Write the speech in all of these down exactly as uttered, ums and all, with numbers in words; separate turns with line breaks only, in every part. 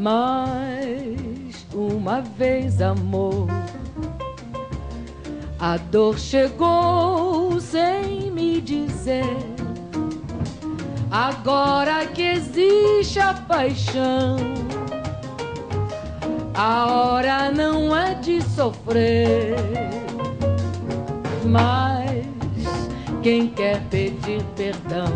Mais uma vez, amor, a dor chegou sem me dizer. Agora que existe a paixão, a hora não é de sofrer. Mas quem quer pedir perdão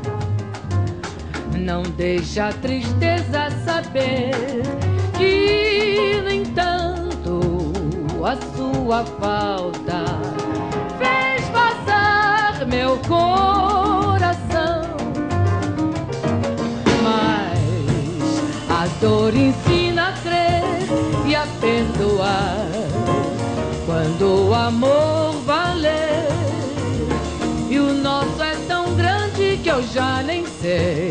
não deixa a tristeza saber que, no entanto, a sua falta fez passar meu coração. Mas a dor ensina a crer e a perdoar quando o amor valer. E o nosso é tão grande que eu já nem sei.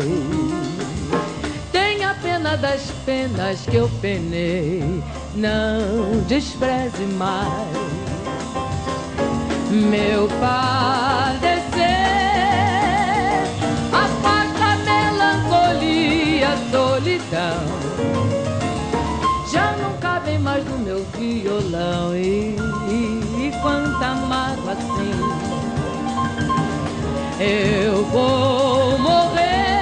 Tenha pena das penas que eu penei, não despreze mais meu padecer. Afasta a melancolia, a solidão, já não cabem mais no meu violão. E, e, e quanta mágoa assim eu vou morrer.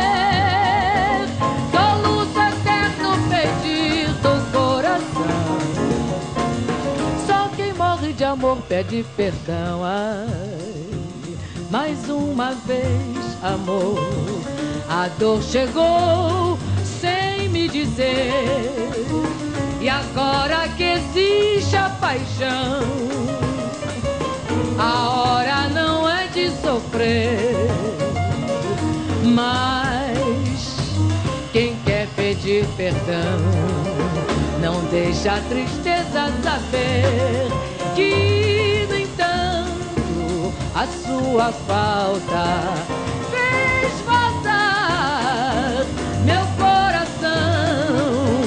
Soluço eterno pedir do coração. Só quem morre de amor pede perdão. Ai, mais uma vez, amor, a dor chegou sem me dizer. E agora que existe a paixão, a hora não é de sofrer. Mas quem quer pedir perdão não deixa a tristeza saber que, no entanto, a sua falta fez passar meu coração.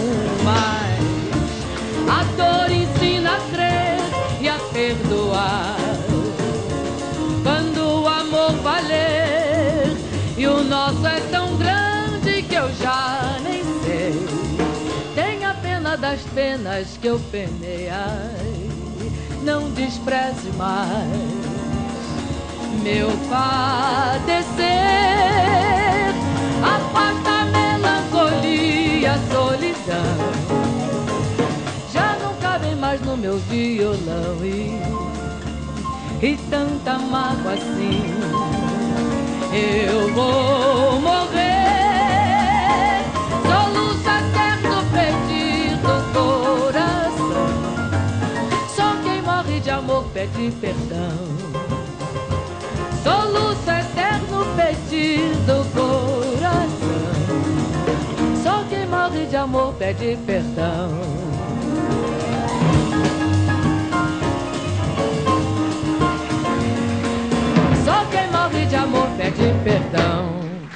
Mas a dor ensina a crer e a perdoar quando o amor valer. E o nosso é tão grande que eu já nem sei. Tenha pena das penas que eu penei. Ai, não despreze mais meu padecer. Afasta a melancolia, a solidão, já não cabem mais no meu violão. E E tanta mágoa assim eu vou morrer. Soluço eterno pedir do coração. Só quem morre de amor pede perdão. Soluço eterno pedir do coração. Só quem morre de amor pede perdão. De amor pede perdão.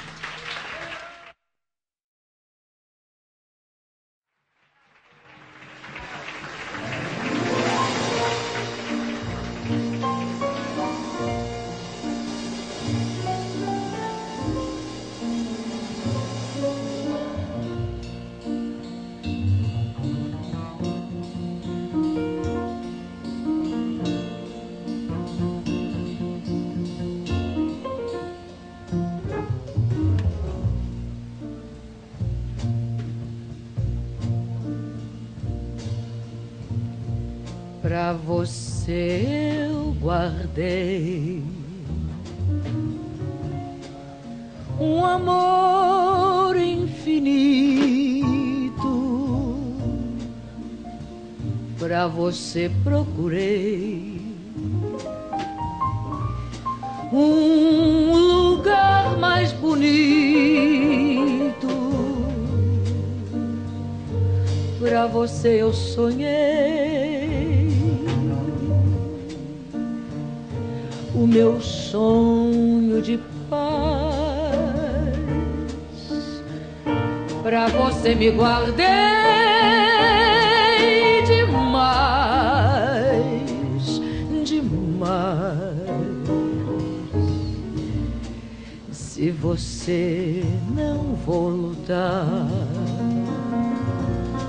Pra você eu guardei um amor infinito. Pra você procurei um lugar mais bonito. Pra você eu sonhei o meu sonho de paz. Pra você me guardei demais, demais. Se você não voltar,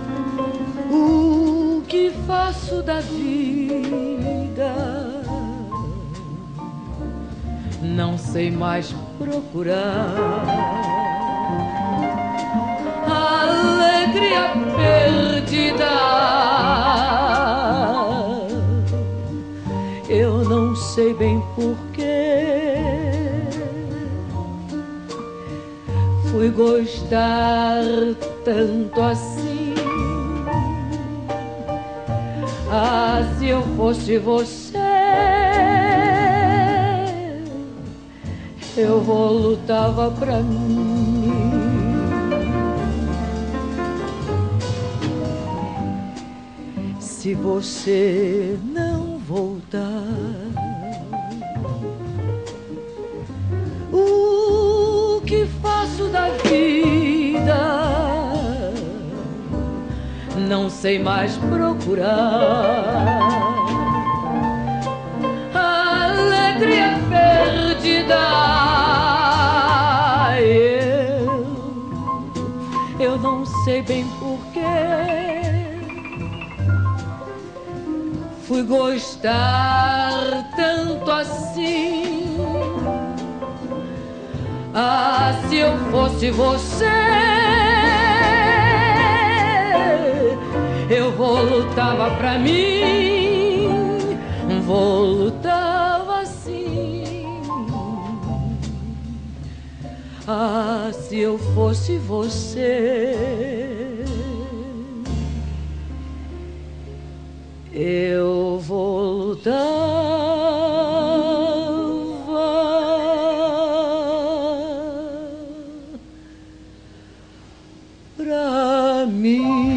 faço da vida? Não sei mais procurar a alegria perdida. Eu não sei bem porquê fui gostar tanto assim. Ah, se eu fosse você, eu voltava pra mim. Se você não voltar, o que faço da vida? Não sei mais procurar a alegria perdida. Eu, eu não sei bem porquê fui gostar tanto assim. Ah, se eu fosse você, eu voltava pra mim, voltava assim. Ah, se eu fosse você, eu voltava pra mim.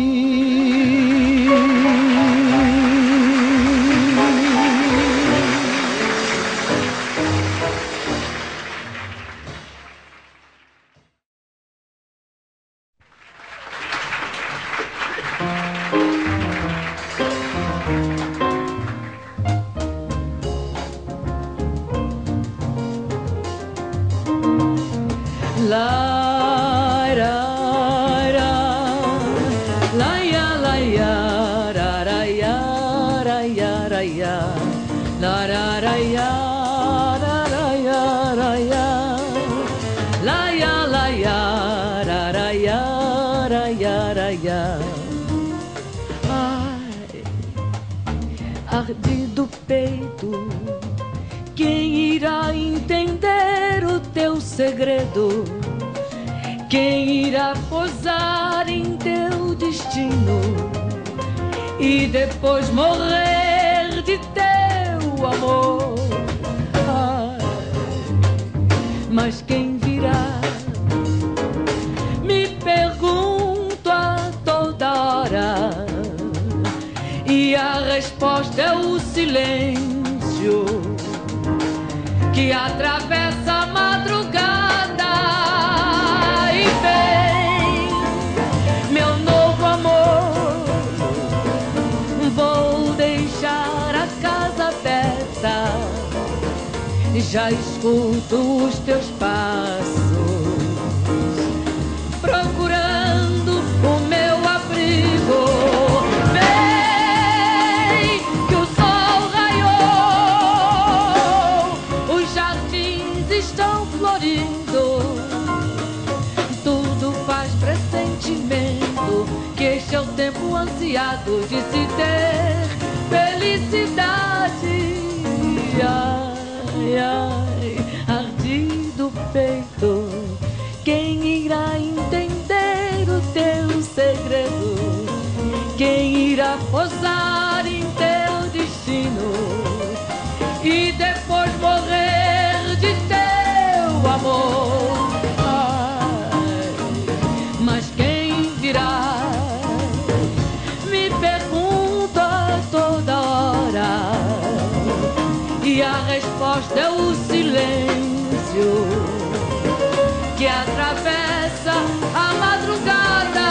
Ai, arde do peito, quem irá entender o teu segredo? Quem irá posar em teu destino e depois morrer de teu amor? Ai, mas quem virá? Me pergunto a toda hora, e a resposta é o silêncio que atravessa a madrugada. E vem, meu novo amor, vou deixar a casa aberta. Já escuto os teus passos, procurando o meu abrigo. Vem, que o sol raiou, os jardins estão florindo. Tudo faz pressentimento que este é o tempo ansiado de se ter felicidade. Ai, ai, ardido peito, quem irá entender o teu segredo? Quem irá posar em teu destino e depois morrer de teu amor? Ai, mas quem virá? Me pergunto a toda hora, e a resposta é o silêncio que atravessa a madrugada.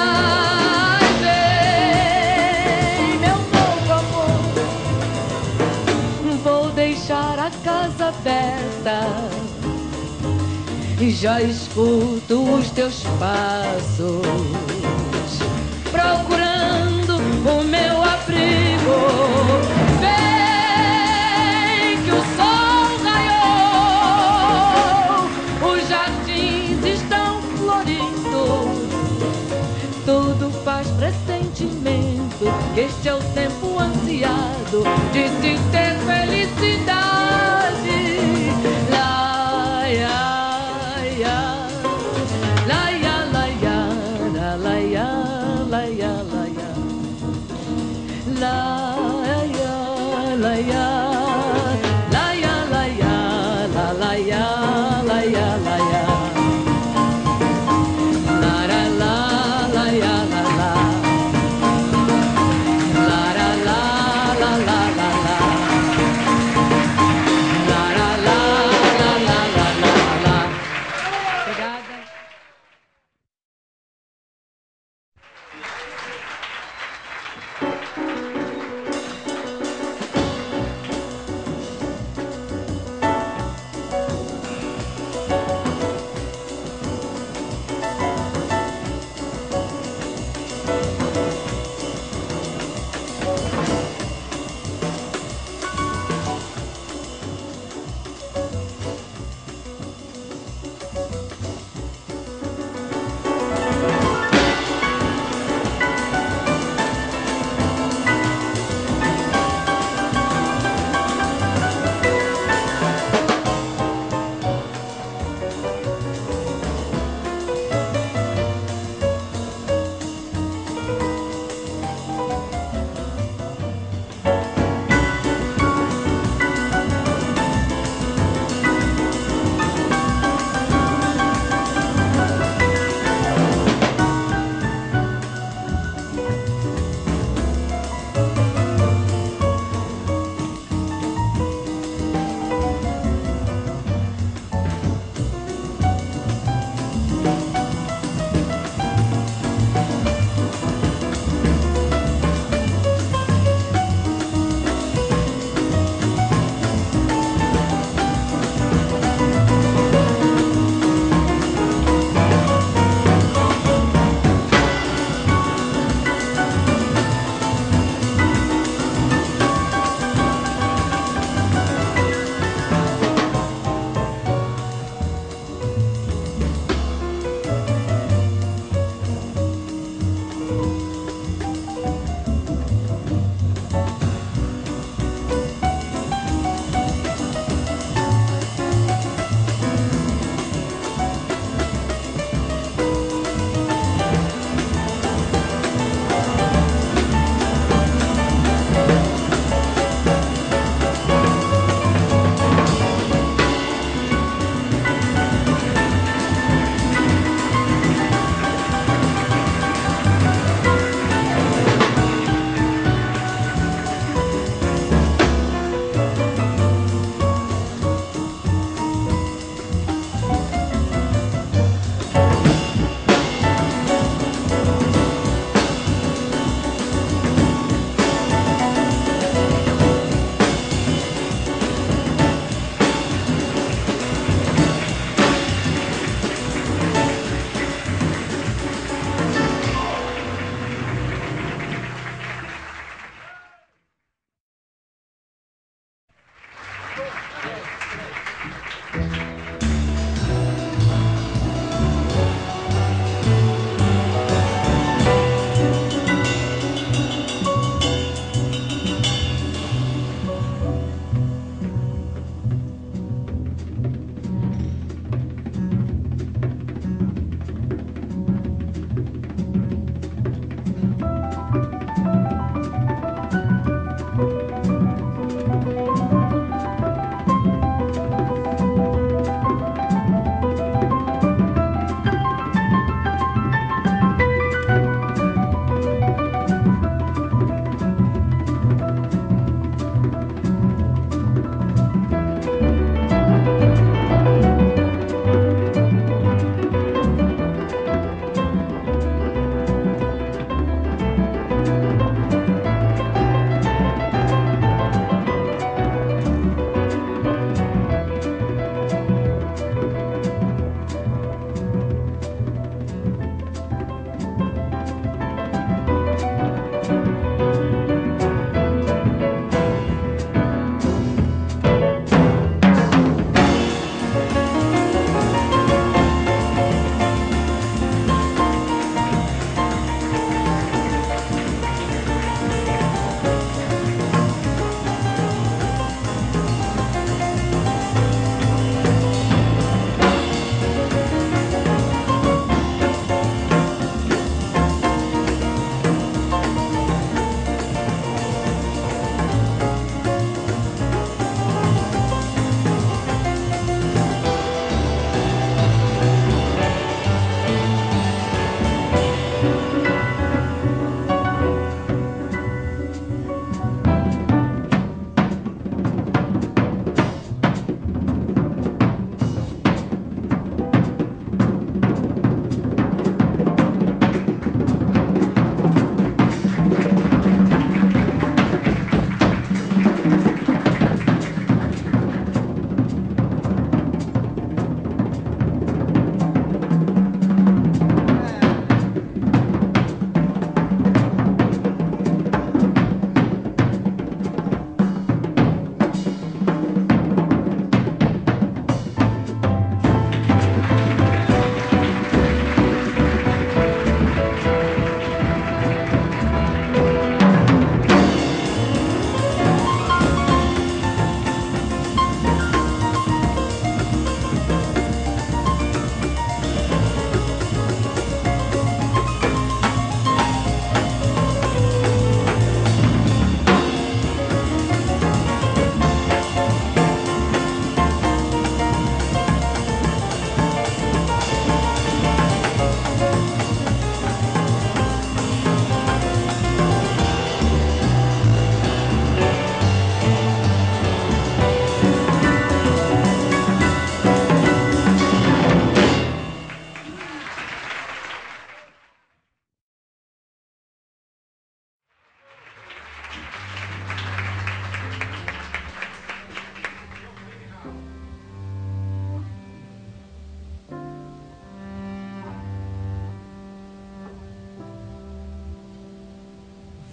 Vem, meu novo amor, vou deixar a casa aberta. E já escuto os teus passos, procurando o meu abrigo. que este é o tempo ansiado de se ter felicidade. Lá, ia, ia, lá, ia, lá, ia, lá, ia, lá, ia, lá, ia, lá, ia, lá, ia.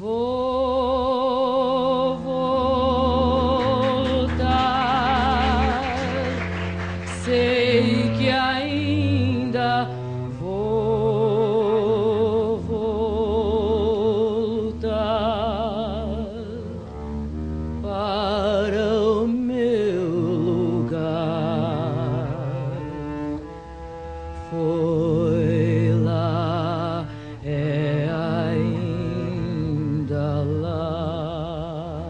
Vou voltar, sei que ainda vou voltar para o meu lugar. Foi lá, é ainda lá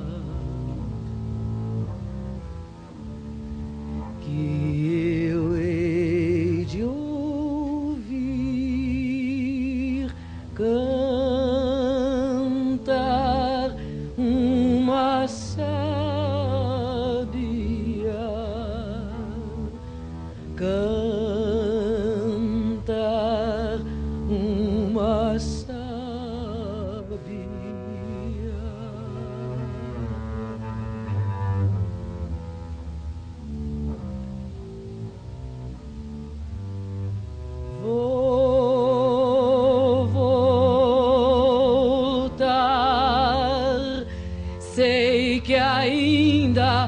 que eu hei de ouvir cantar uma sábia, cantar uma sábia. Vou voltar, sei que ainda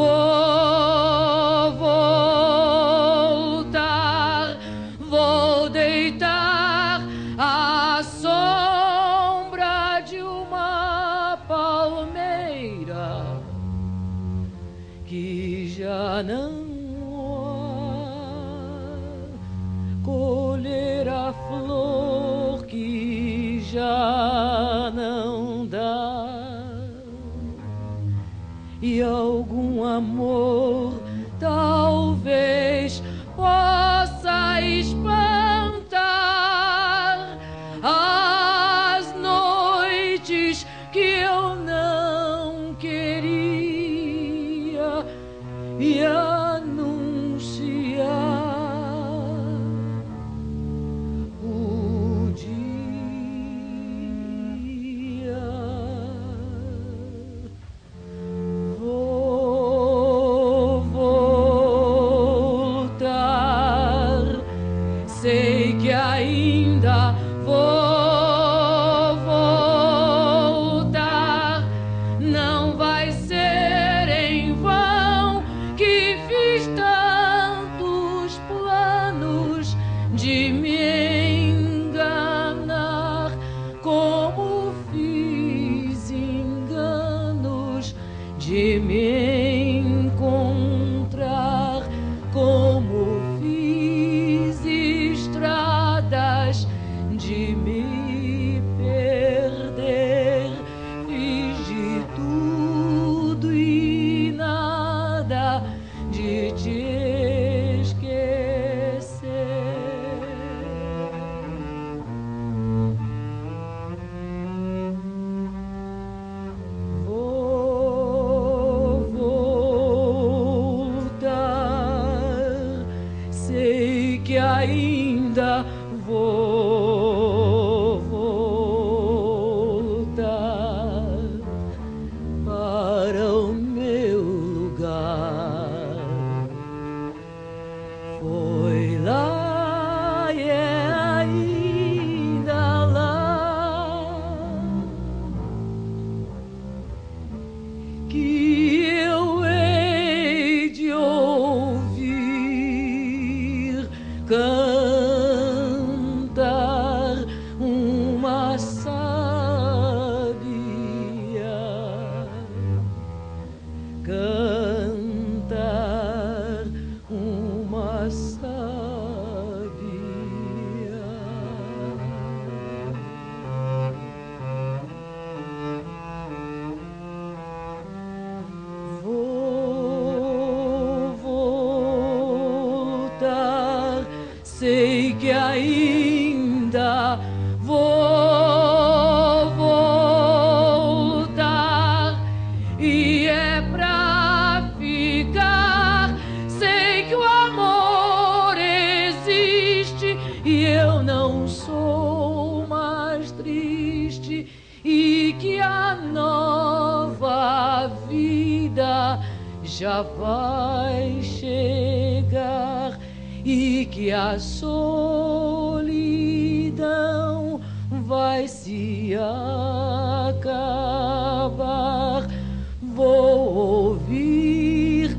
vou voltar, vou deitar à sombra de uma palmeira que já não colher a flor que já não dá, e algum amor talvez possa espantar as noites que eu não queria e anunciar o dia. Vou voltar, sei que ainda vou voltar, não vai ser em vão que fiz tantos planos de me enganar, como fiz enganos de me encontrar, como fiz estradas de me perder, fiz de tudo e nada de te esquecer. Vou voltar, sei que ainda vou voltar para o meu lugar. Foi lá e é ainda lá que eu hei de ouvir cantar uma sábia, cantar uma sábia. Vou voltar, sei que ainda vou voltar, e é pra ficar. Sei que o amor existe e eu não sou mais triste, e que a nova vida já vai chegar, e que a solidão vai se acabar. acabar, vou ouvir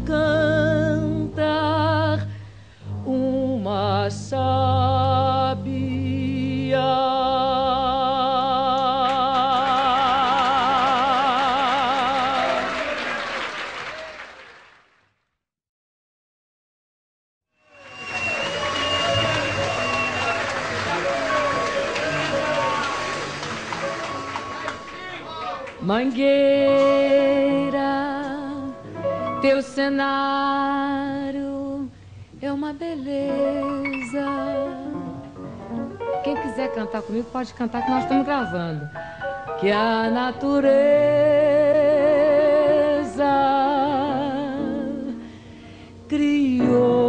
cantar uma sabia. Mangueira, teu cenário é uma beleza. Quem quiser cantar comigo pode cantar, que nós estamos gravando. Que a natureza criou.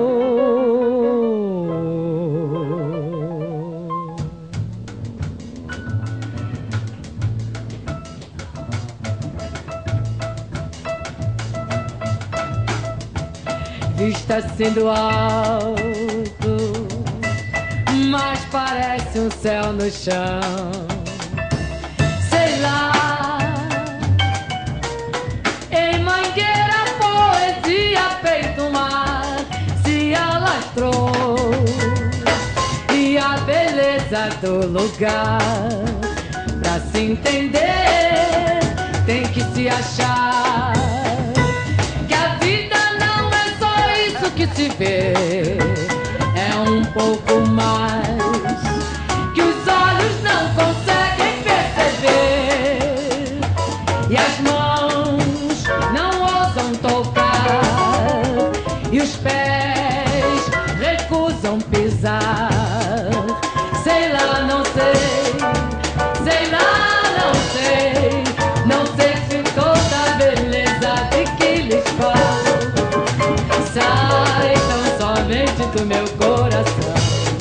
Vista assim do alto, mas parece um céu no chão. Sei lá, em Mangueira poesia feito mar se alastrou, e a beleza do lugar, pra se entender, tem que se achar. Que se vê é um pouco mais que os olhos não conseguem perceber, e as mãos não ousam tocar, e os pés recusam pisar. Sei lá, não sei, sei lá, não sei, não sei se toda a beleza de que lhes falo sai tão somente do meu coração.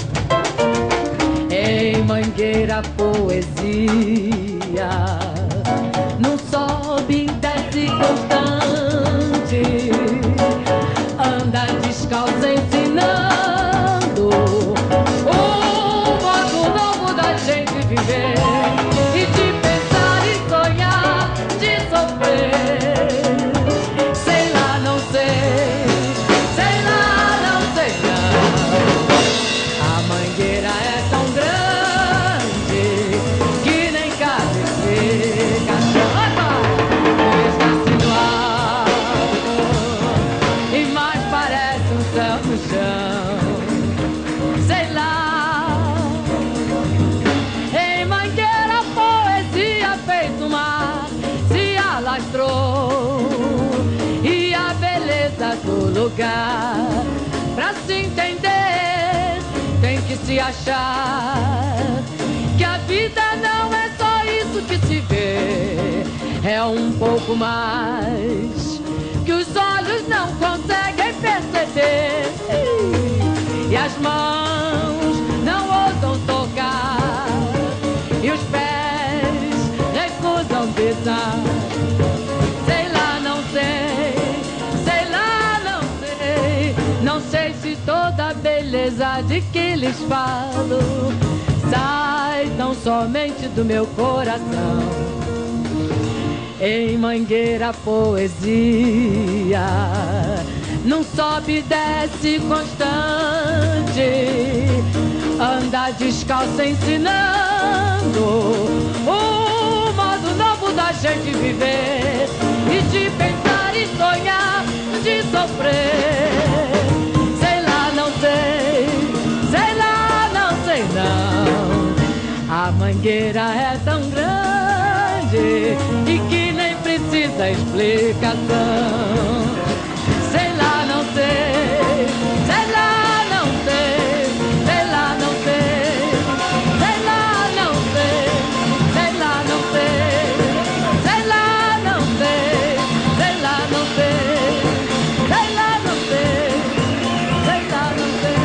Em Mangueira poesia não sobe e desce constante, anda descalça ensinando o modo novo da gente viver, e de pensar e sonhar, de sofrer. Sei lá, não sei, Mangueira é tão grande que nem cabe explicação. Está-se no alto e mais parece um céu no chão. Sei lá, em Mangueira poesia fez o mar se alastrou, e a beleza do lugar, pra se entender, tem que se achar. Que a vida não é só isso que se vê, é um pouco mais que os olhos não conseguem perceber, e as mãos não ousam tocar, e os pés recusam pisar. Sei lá, não sei, sei lá, não sei, não sei se toda a beleza de que lhes falo sai tão somente do meu coração. Em Mangueira poesia não sobe e desce constante, anda descalça ensinando o modo novo da gente viver, e de pensar e sonhar, de sofrer. Sei lá, não sei, sei lá, não sei não. A Mangueira é tão grande e que nem precisa explicação. Sei lá, não sei, sei lá, não sei, sei lá, não sei, sei lá, não sei, sei lá, não sei, sei lá, não sei, sei lá, não sei, sei lá, não sei, sei lá, não sei.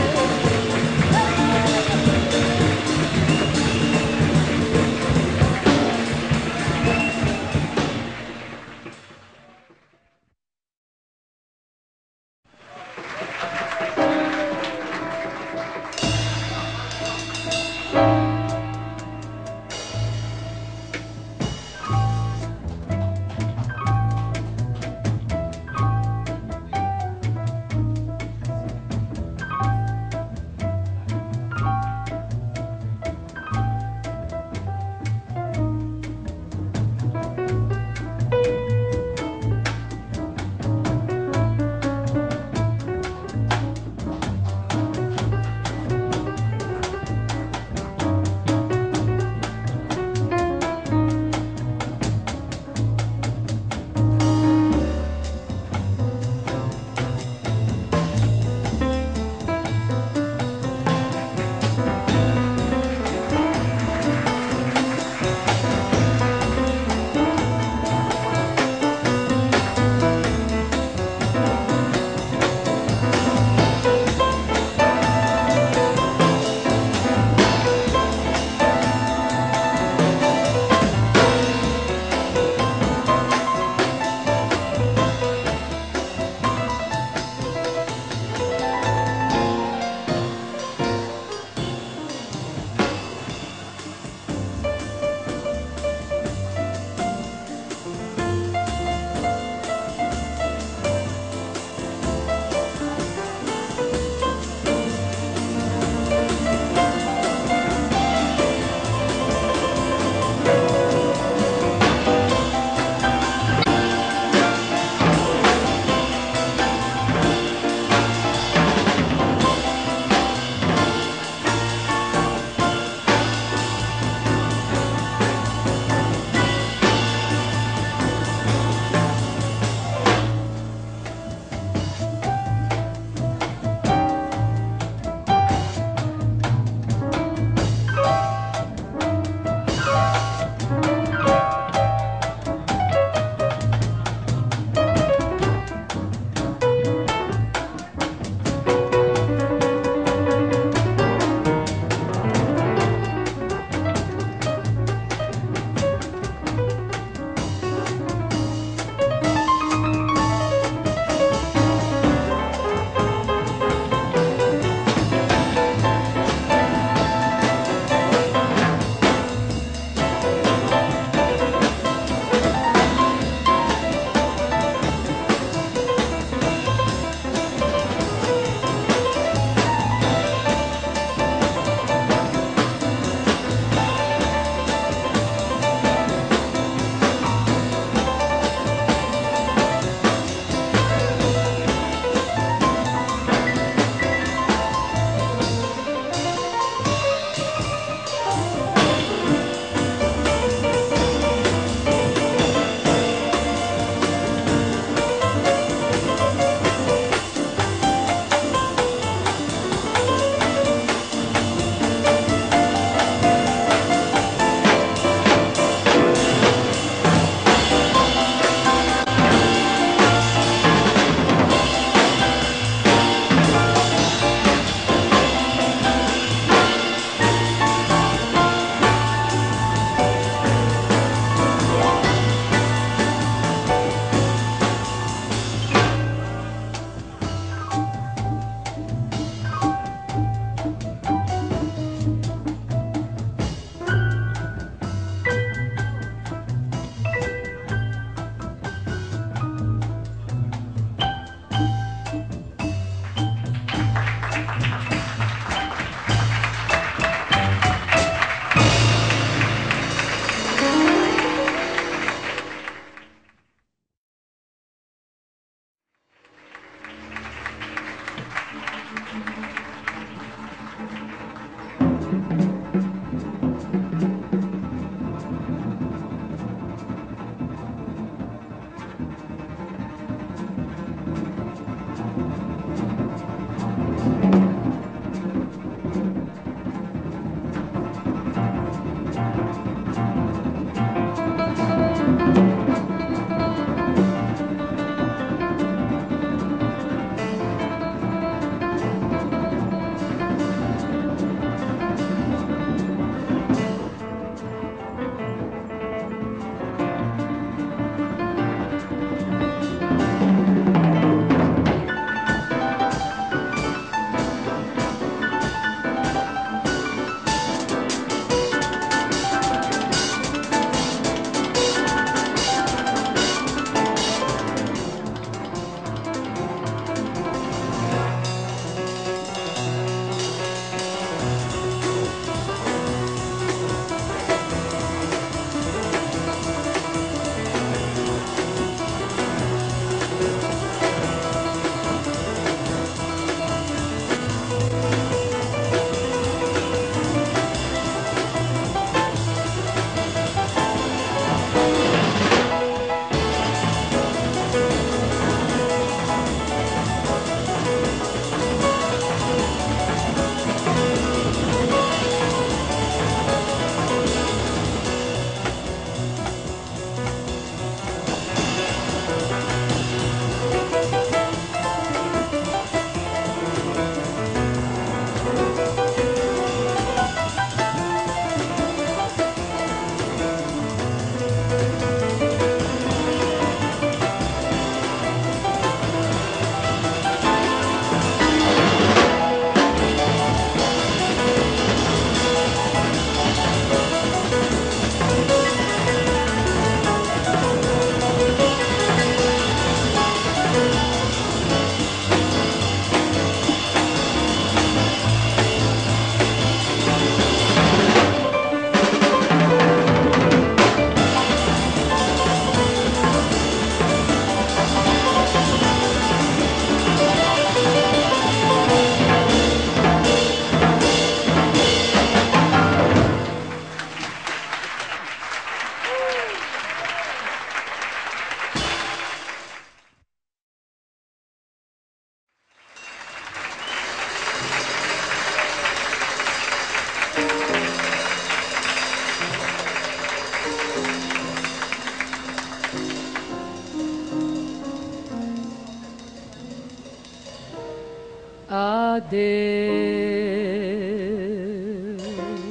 adeus,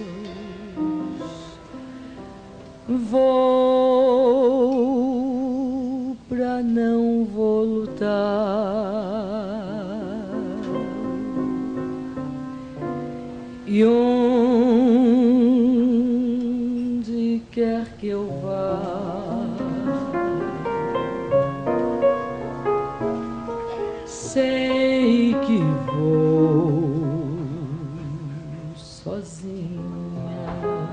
vou pra não voltar, e onde quer que eu vá, sei que vou sozinha,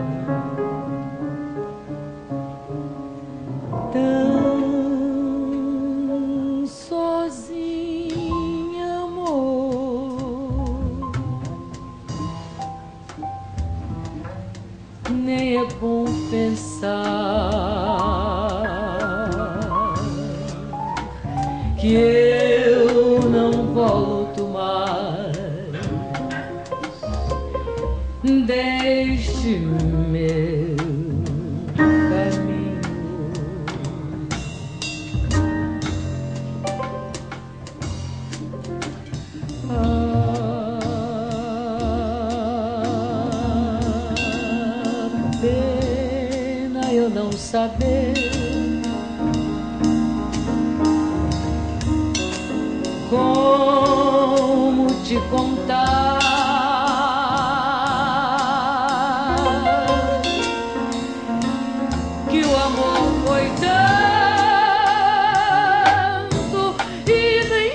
tão sozinha, amor. Nem é bom pensar que eu não volto mais deste meu caminho. Ah, pena eu não saber como te contar que o amor foi tanto e nem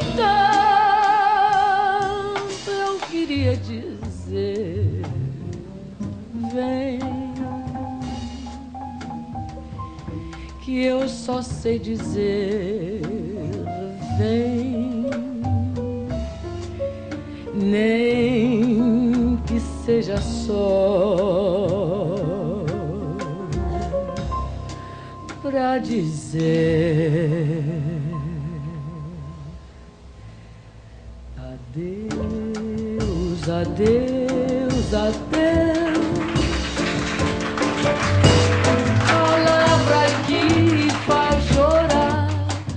tanto. Eu queria dizer, vem, que eu só sei dizer, vem. Nem que seja só pra dizer adeus, adeus, adeus. Palavra que faz chorar.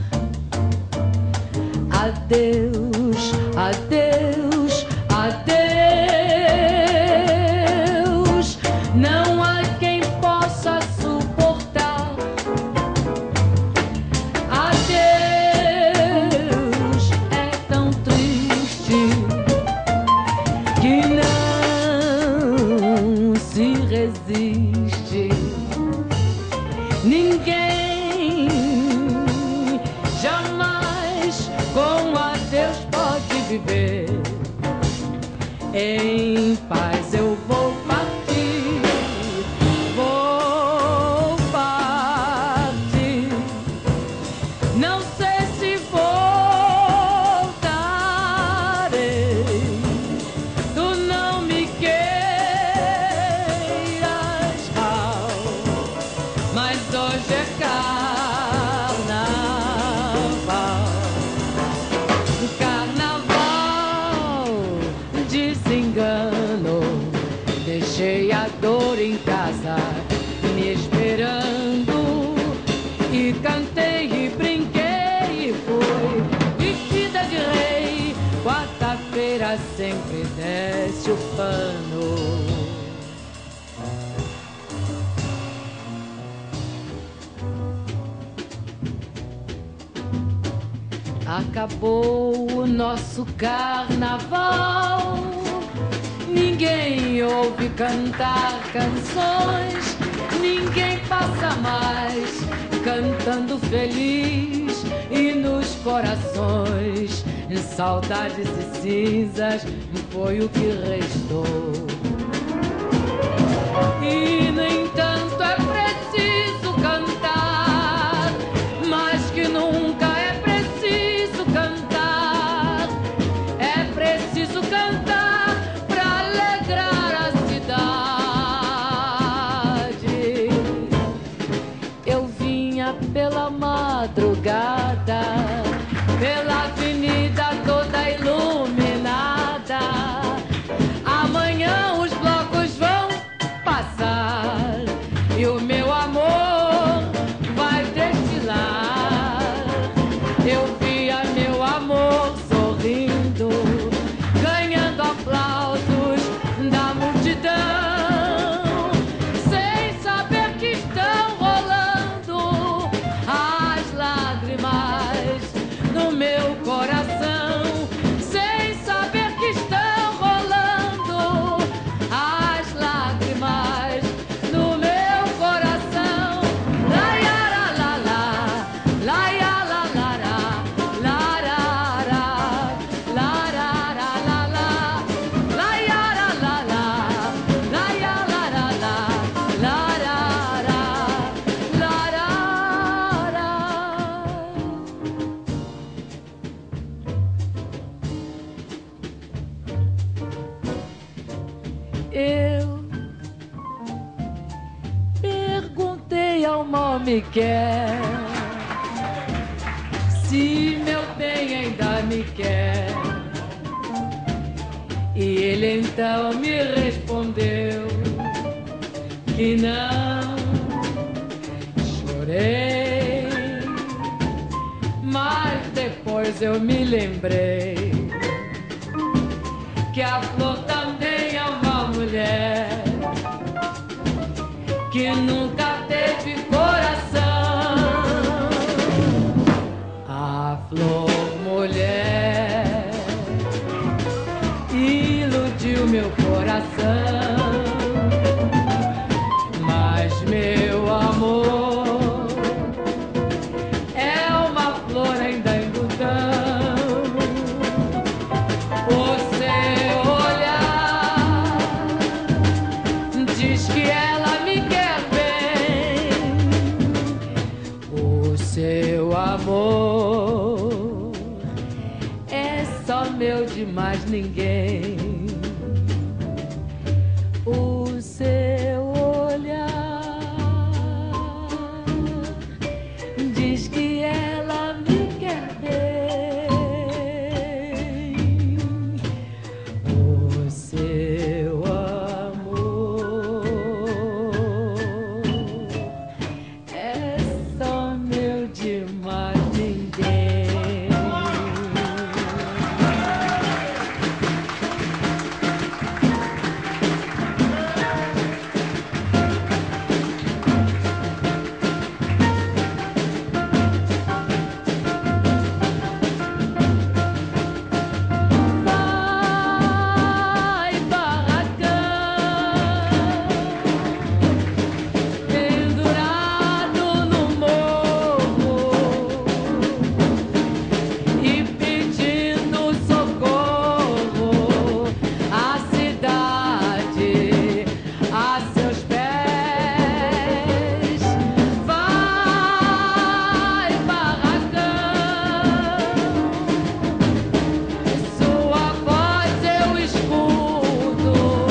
Adeus, adeus, adeus. Não há quem possa suportar. Adeus é tão triste que não se resiste. Ninguém jamais com adeus pode viver em paz. Eu vou partir, vou partir. Não sei se voltarei. Tu não me queiras mal, mas hoje é carnaval. Carnaval, desengano. Deixei a dor em casa me esperando, e cantei e brinquei e fui vestida de rei. Quarta-feira sempre desce o pano. Acabou o nosso carnaval. Ninguém ouve cantar canções, ninguém passa mais cantando feliz, e nos corações saudades e cinzas foi o que restou. E no entanto é preciso cantar, mais que nunca é preciso cantar. É preciso cantar pra alegrar a cidade. Eu vinha pela madrugada, pela avenida toda iluminada. Amanhã os blocos vão passar e o meu amor vai desfilar. Eu via meu amor sorrindo, ganhando mal, mal me quer. Se meu bem ainda me quer. E ele então me respondeu que não. Chorei, mas depois eu me lembrei que a flor também é uma mulher que nunca teve coração. A flor mulher iludiu meu coração, mas meu amor é uma flor ainda em botão. O seu olhar diz que ela me quer bem. O seu amor é só meu de mais ninguém. O seu olhar diz que ela me quer bem. O seu amor é só meu de mais ninguém. Vai, barracão, pendurado no morro e pedindo socorro à cidade, a seus pés. Vai, barracão, sua voz eu escuto.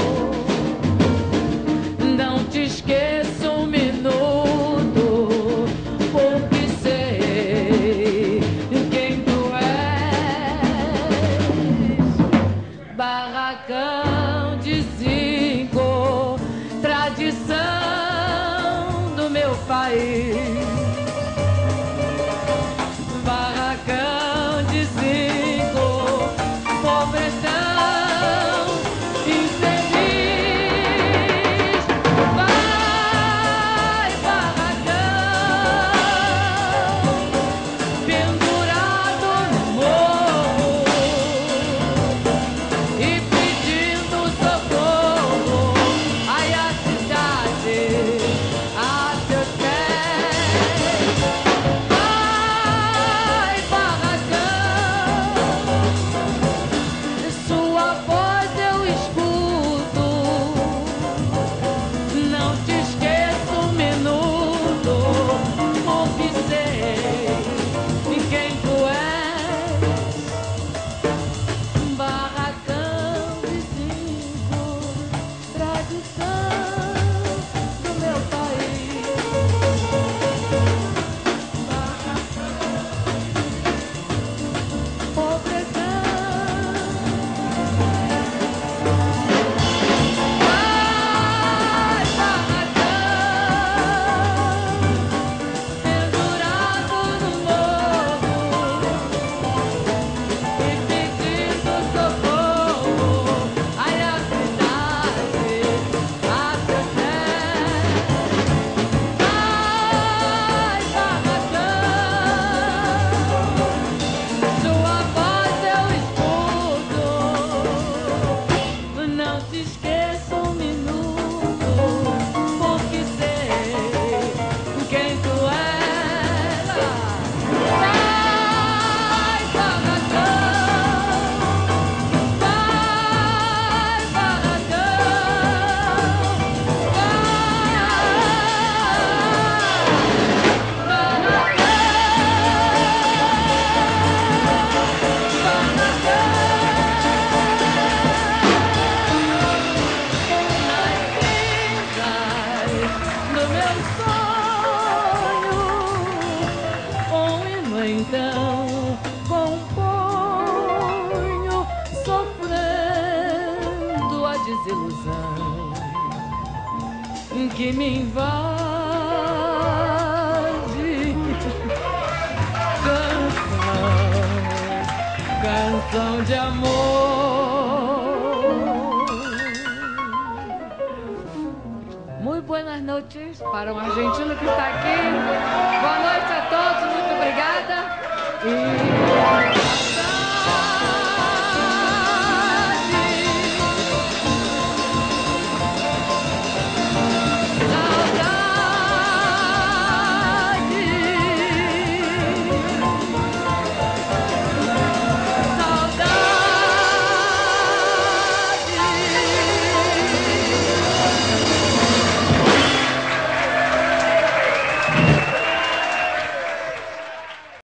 Não te esqueço um minuto, porque sei quem tu és. Barracão de zinco, tradição do meu país. Barracão de zinco, pobrezão infeliz. Vai, barracão, pendurado no morro e pedindo socorro. Ai, a cidade, a seus pés. Vai, barracão, sua voz eu escuto. Não te esqueço um minuto, porque sei quem tu és. Barracão de zinco, tradição do meu país. Pobrezão. Vai, barracão, pendurado no morro e pedindo socorro. Ai, a cidade, a seus pés. Vai, barracão, sua voz eu escuto. Não te esqueça um minuto, porque sei quem tu és. Vai, barracão, vai, barracão, nas cinzas do meu sonho. que me invade. Canção, canção de amor. Muito buenas noches para um argentino que está aqui. Boa noite a todos, muito obrigada. E...